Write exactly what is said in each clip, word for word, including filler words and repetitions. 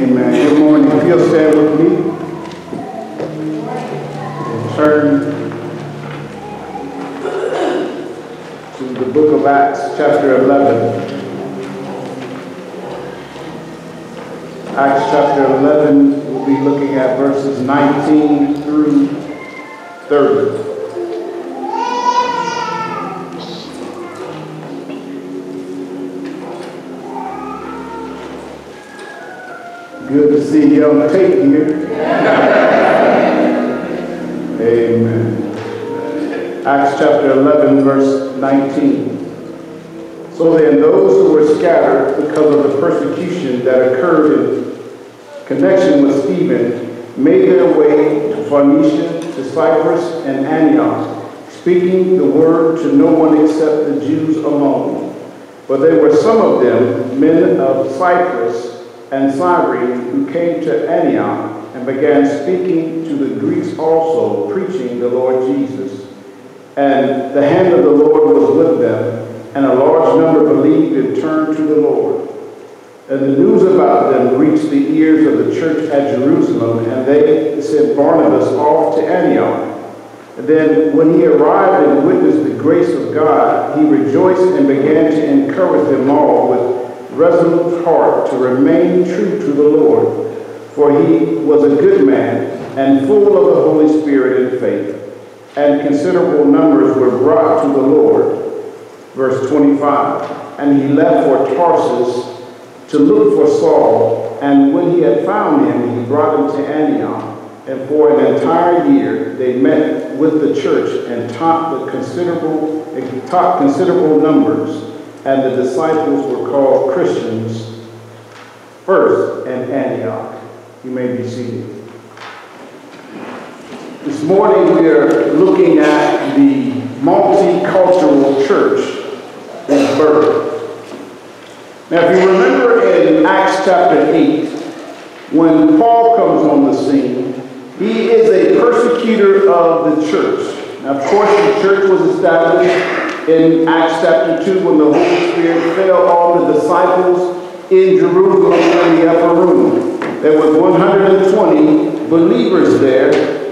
Amen. Good morning. If you'll stand with me and turn to the book of Acts, chapter eleven. Acts chapter eleven, we'll be looking at verses nineteen through thirty. Good to see you on the tape here. Amen. Acts chapter eleven, verse nineteen. So then those who were scattered because of the persecution that occurred in connection with Stephen made their way to Phoenicia, to Cyprus, and Antioch, speaking the word to no one except the Jews alone. But there were some of them, men of Cyprus and Cyrene, who came to Antioch and began speaking to the Greeks also, preaching the Lord Jesus. And the hand of the Lord was with them, and a large number believed and turned to the Lord. And the news about them reached the ears of the church at Jerusalem, and they sent Barnabas off to Antioch. And then when he arrived and witnessed the grace of God, he rejoiced and began to encourage them all with resolute heart to remain true to the Lord, for he was a good man and full of the Holy Spirit and faith, and considerable numbers were brought to the Lord. Verse twenty-five, and he left for Tarsus to look for Saul, and when he had found him, he brought him to Antioch, and for an entire year they met with the church and taught the considerable, taught considerable numbers. And the disciples were called Christians first in Antioch. You may be seated. This morning we are looking at the multicultural church in birth. Now if you remember in Acts chapter eight, when Paul comes on the scene, he is a persecutor of the church. Now of course the church was established in Acts chapter two, when the Holy Spirit fell on the disciples in Jerusalem in the upper room. There was one hundred twenty believers there,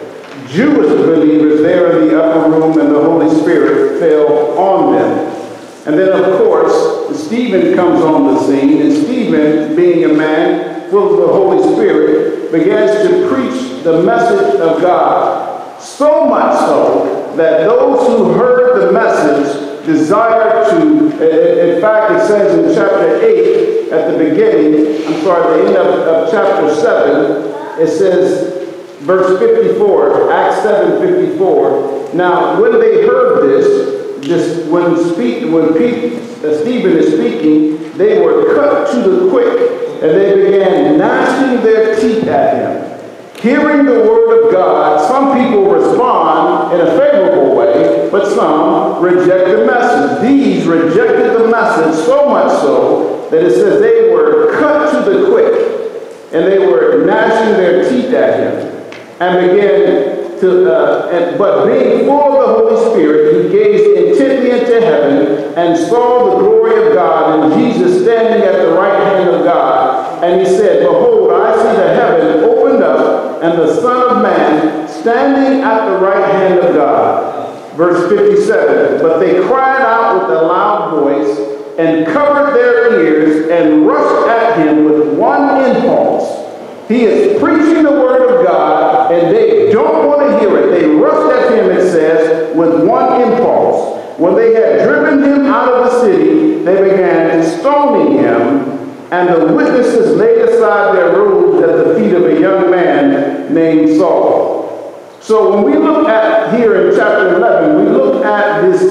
Jewish believers there in the upper room, and the Holy Spirit fell on them. And then, of course, Stephen comes on the scene, and Stephen, being a man full of the Holy Spirit, begins to preach the message of God. So much so that those who heard the message desired to, in fact, it says in chapter eight, at the beginning, I'm sorry, at the end of, of chapter seven, it says, verse fifty-four, Acts seven fifty-four. Now, when they heard this, this when, speak, when Pete, uh, Stephen is speaking, they were cut to the quick, and they began gnashing their teeth at him. Hearing the word of God, some people respond in a favorable way, but some reject the message. These rejected the message so much so that it says they were cut to the quick, and they were gnashing their teeth at him, and began to, uh, and, but being full of the Holy Spirit, he gazed intently into heaven and saw the glory of God and Jesus standing at the right hand of God. And he said, behold, I see the heaven opened up, and the Son of Man standing at the right hand of God. Verse fifty-seven, but they cried out with a loud voice and covered their ears and rushed at him with one impulse. He is preaching the word of God, and they don't want to hear it. They rushed at him, it says, with one impulse. When they had driven him out of the city, they began stoning him, and the witnesses laid aside their robes at the feet of a young man named Saul. So when we look at here in chapter eleven, we look at this,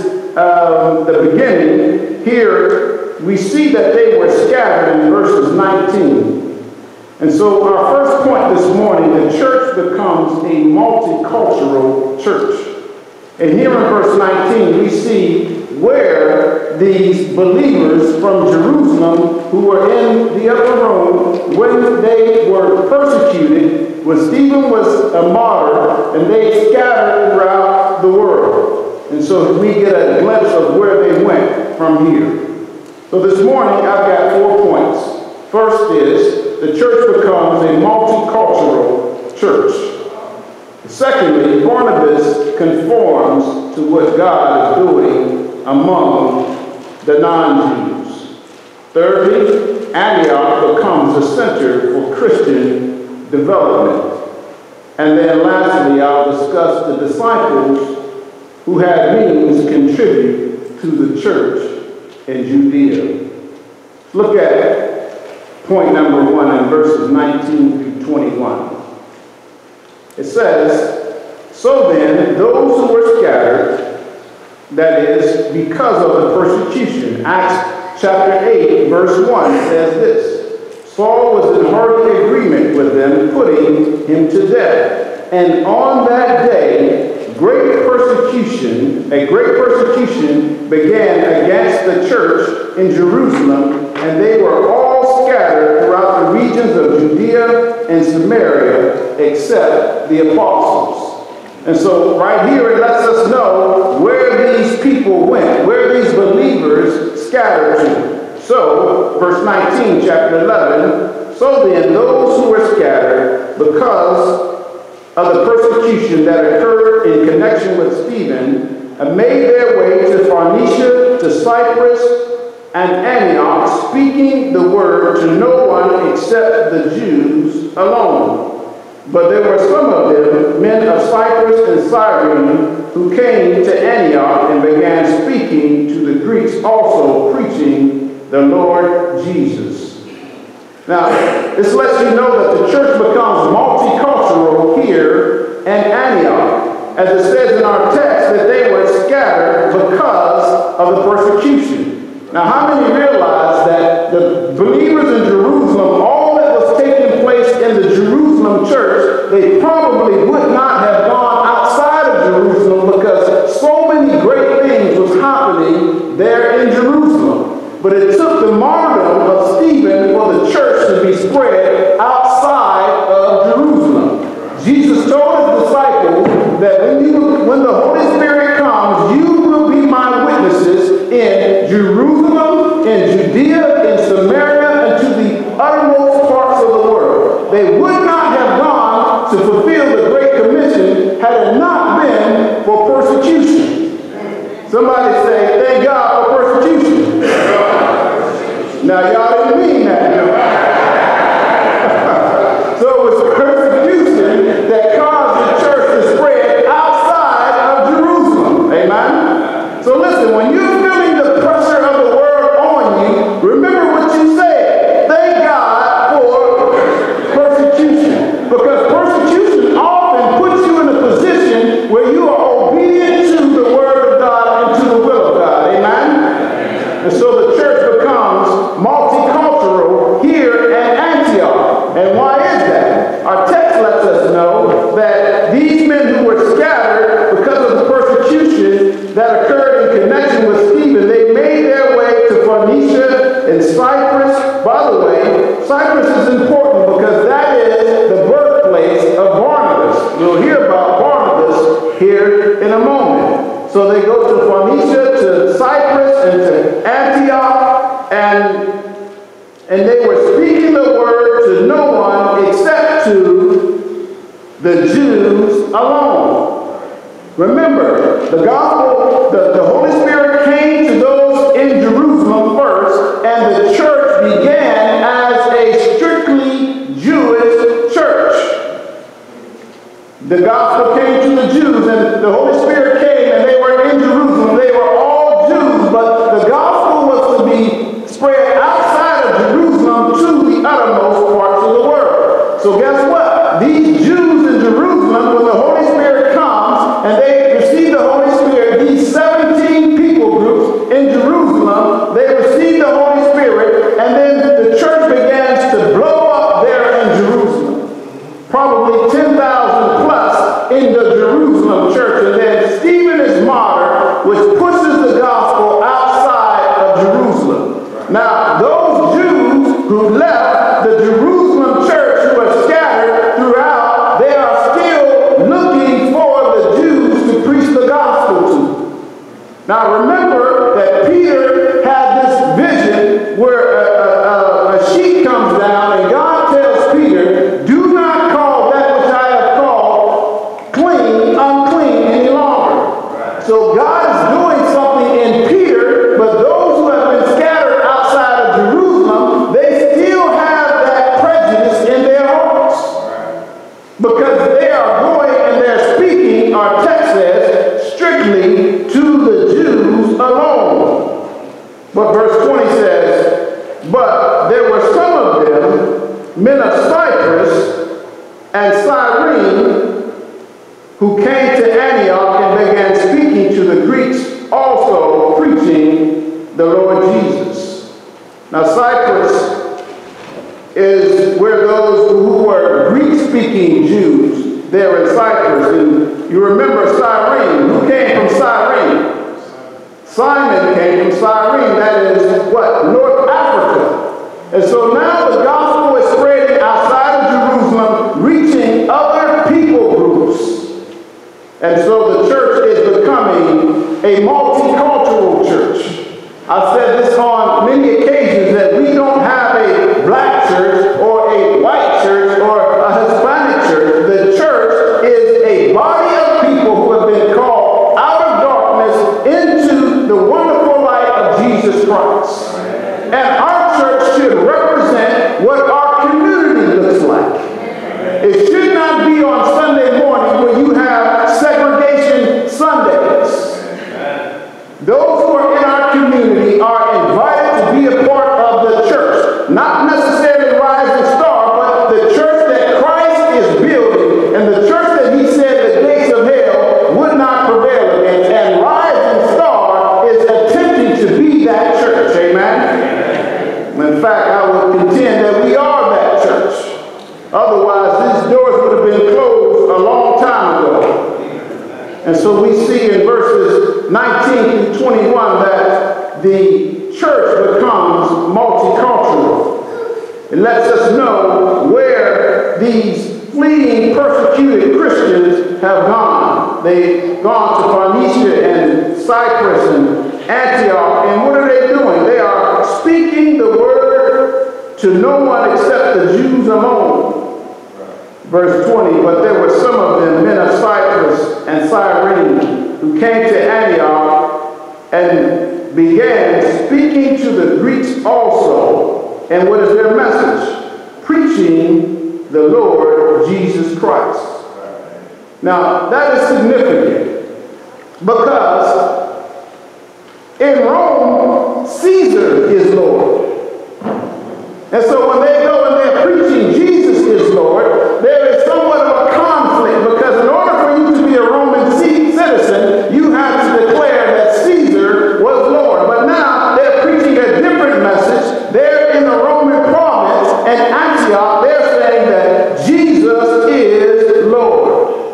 um, the beginning. Here we see that they were scattered in verses nineteen. And so our first point this morning, the church becomes a multicultural church. And here in verse nineteen, we see where these believers from Jerusalem who were in the upper room, when they were persecuted, when Stephen was a martyr, and they scattered throughout the world. And so we get a glimpse of where they went from here. So this morning, I've got four points. First is, the church becomes a multicultural church. Secondly, Barnabas conforms to what God is doing among the non-Jews. Thirdly, Antioch becomes a center for Christian development. And then lastly, I'll discuss the disciples who had means contribute to the church in Judea. Look at point number one in verses nineteen through twenty-one. It says, so then, those who were scattered, that is, because of the persecution. Acts chapter eight, verse one says this, Saul was in hearty agreement with them, putting him to death. And on that day, great persecution, a great persecution began against the church in Jerusalem, and they were all scattered throughout the regions of Judea and Samaria, except the apostles. And so right here it lets us know where these people went, where these believers scattered to. So, verse nineteen, chapter eleven, so then those who were scattered because of the persecution that occurred in connection with Stephen and made their way to Phoenicia, to Cyprus, and Antioch, speaking the word to no one except the Jews alone. But there were some of them, men of Cyprus and Cyrene, who came to Antioch and began speaking to the Greeks, also preaching the Lord Jesus. Now, this lets you know that the church becomes multicultural here in Antioch, as it says in our text that they were scattered because of the persecution. Now, how many realize that the believers in Jerusalem, all that was taking place in the Jerusalem church, they probably would not have gone outside of Jerusalem because so many great things was happening there in Jerusalem. But it took the martyrdom of Stephen for the church to be spread outside of Jerusalem. Jesus told his disciples that when, you, when the Holy Spirit comes, you will be my witnesses in Jerusalem, in Judea, in Samaria, and to the uttermost parts of the world. They would not have gone to fulfill the Great Commission had it not been for persecution. Somebody say, thank God for persecution. Now, y'all didn't mean that. So it was persecution that caused the church to spread outside of Jerusalem. Amen? So listen, when you're feeling the pressure of the world on you, remember what you said. Thank God for persecution. Because persecution often puts you in a position where you are obedient to the word of God and to the will of God. Amen? And so the church becomes multicultural here at Antioch. And why is that? Our text lets us know that these men who were scattered because of the persecution that occurred in connection with Stephen, they made their way to Phoenicia and Cyprus. By the way, Cyprus is important because that is the birthplace of Barnabas. We'll hear about Barnabas here in a moment. So they go to Phoenicia, to Cyprus, and to Antioch, and, and they were speaking the word to no one except to the Jews alone. Remember, the gospel, the, the Holy Spirit came to those in Jerusalem first, and the church began as a strictly Jewish church. The gospel came to the Jews, and the Holy Spirit came, and they were in Jerusalem. They were all Jews, but the gospel was to be spread outside of Jerusalem to the uttermost parts of the world. So guess what? These Jews in Jerusalem, when the Holy Spirit comes and they receive the Holy Spirit, these seventeen people groups in Jerusalem, they receive the Holy Spirit, and then the church begins to blow up there in Jerusalem. Probably ten thousand plus in the Jerusalem church. And then Stephen men of Cyprus and Cyrene, who came to Antioch and began speaking to the Greeks, also preaching the Lord Jesus. Now Cyprus is where those who were Greek-speaking Jews, there in Cyprus. And you remember Cyrene. Who came from Cyrene? Simon came from Cyrene. That is what? North Africa. And so now the gospel is spreading outside of Jerusalem, reaching other people groups. And so the church is becoming a multicultural church. I've said this on many occasions that we don't have a black church or a white church or a Hispanic church. The church is a body of people who have been called out of darkness into the wonderful light of Jesus Christ. And our church should represent what our community looks like. It should not be on Sunday morning when you have segregation Sundays. Those who are in our community are invited to be a part of the church. Not necessarily Rising Star, but the church that Christ is building and the church that he said the gates of hell would not prevail against. And Rising Star is attempting to be that church. Amen? In fact, I would contend that we are that church. Otherwise, these doors would have been closed a long time ago. And so we see in verses nineteen through twenty-one that the church becomes multicultural. It lets us know where these fleeing, persecuted Christians have gone. They've gone to Phoenicia and Cyprus and Antioch. And what are they doing? They are speaking the word to no one except the Jews alone. Verse twenty, but there were some of them, men of Cyprus and Cyrene, who came to Antioch and began speaking to the Greeks also. And what is their message? Preaching the Lord Jesus Christ. Now, that is significant because in Rome, Caesar is Lord. And so when they go and they're preaching Jesus is Lord, there is somewhat of a conflict because in order for you to be a Roman citizen, you have to declare that Caesar was Lord. But now they're preaching a different message. They're in the Roman province and Antioch. They're saying that Jesus is Lord.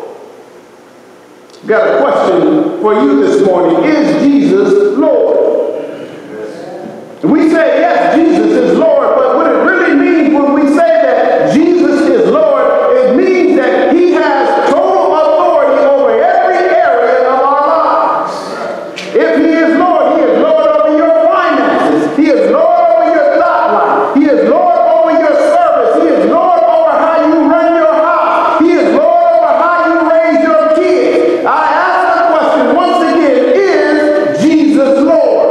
Got a question for you this morning. Is Jesus Lord? And we say, yes, Jesus is Lord, but what it really means when we say that Jesus is Lord, it means that he has total authority over every area of our lives. If he is Lord, he is Lord over your finances. He is Lord over your thought life. He is Lord over your service. He is Lord over how you run your house. He is Lord over how you raise your kids. I ask the question once again, is Jesus Lord?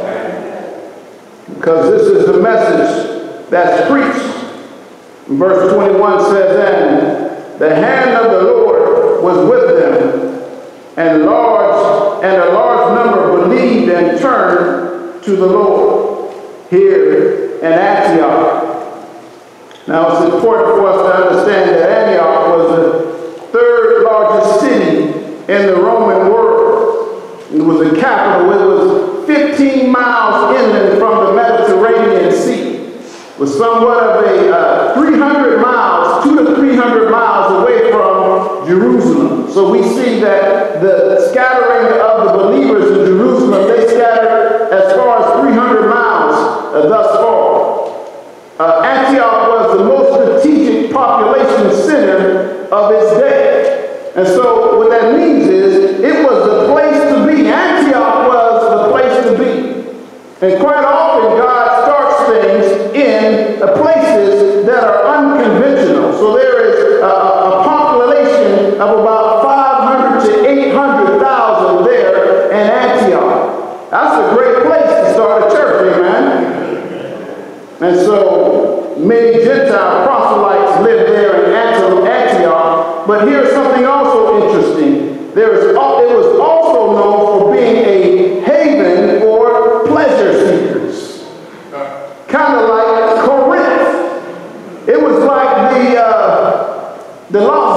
Because this is the message that's preached. Verse twenty-one says, and the hand of the Lord was with them, and large and a large number believed and turned to the Lord here in Antioch. Now it's important for us to understand that Antioch was the third largest city in the Roman world. It was the capital. It was fifteen miles inland from the Mediterranean Sea. It was somewhat of a uh, three hundred miles, two to three hundred miles away from Jerusalem. So we see that the scattering of the believers in Jerusalem, they scattered as far as three hundred miles uh, thus far. Uh, Antioch was the most strategic population center of its day. And so what that means is it was the place to be. Antioch was the place to be. And quite often God starts things in uh, places that are unconventional. So there is a, a population of about five hundred to eight hundred thousand there. The law